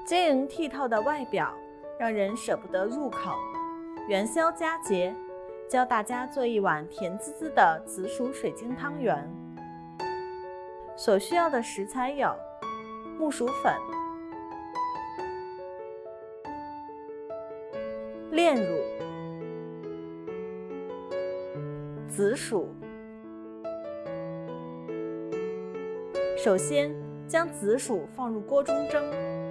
晶莹剔透的外表让人舍不得入口。元宵佳节，教大家做一碗甜滋滋的紫薯水晶汤圆。所需要的食材有木薯粉、炼乳、紫薯。首先，将紫薯放入锅中蒸，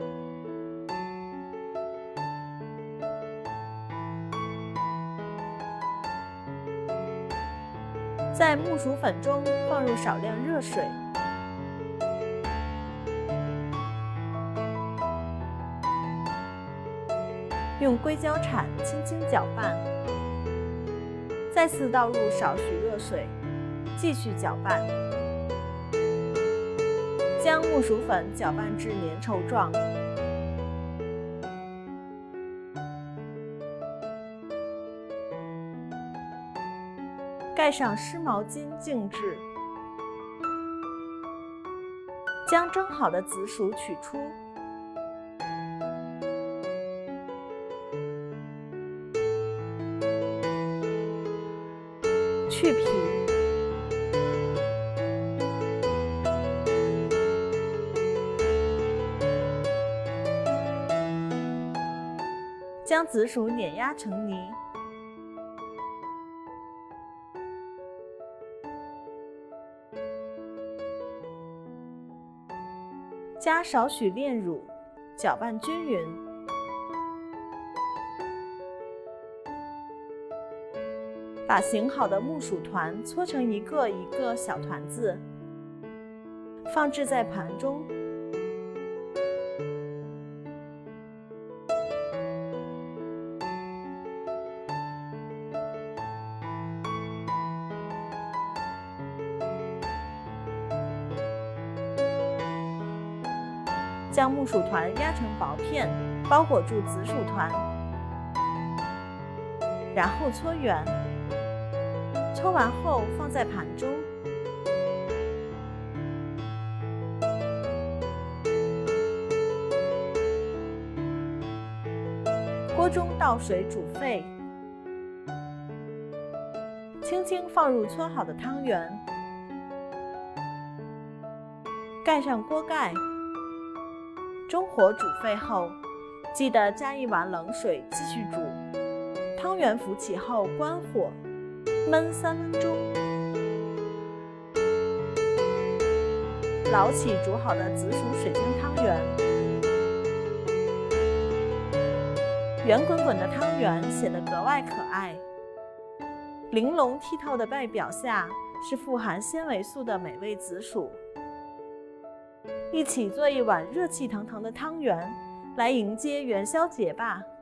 在木薯粉中放入少量热水，用硅胶铲轻轻搅拌，再次倒入少许热水，继续搅拌，将木薯粉搅拌至粘稠状。盖上湿毛巾静置，将蒸好的紫薯取出，去皮，将紫薯碾压成泥。加少许炼乳，搅拌均匀。把醒好的木薯团搓成一个一个小团子，放置在盘中。将木薯团压成薄片，包裹住紫薯团，然后搓圆。搓完后放在盘中。锅中倒水煮沸，轻轻放入搓好的汤圆，盖上锅盖。中火煮沸后，记得加一碗冷水继续煮。汤圆浮起后关火，焖3分钟。捞起煮好的紫薯水晶汤圆，圆滚滚的汤圆显得格外可爱。玲珑剔透的外表下是富含纤维素的美味紫薯。一起做一碗热气腾腾的汤圆，来迎接元宵节吧！